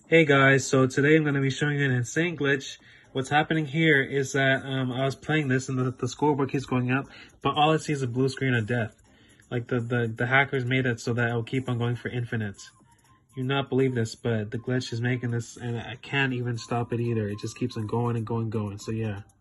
Hey guys, so today I'm going to be showing you an insane glitch. What's happening here is that I was playing this and the scoreboard keeps going up, but all I see is a blue screen of death. Like the hackers made it so that it'll keep on going for infinite. You not believe this, but the glitch is making this and I can't even stop it either. It just keeps on going and going and going. So yeah.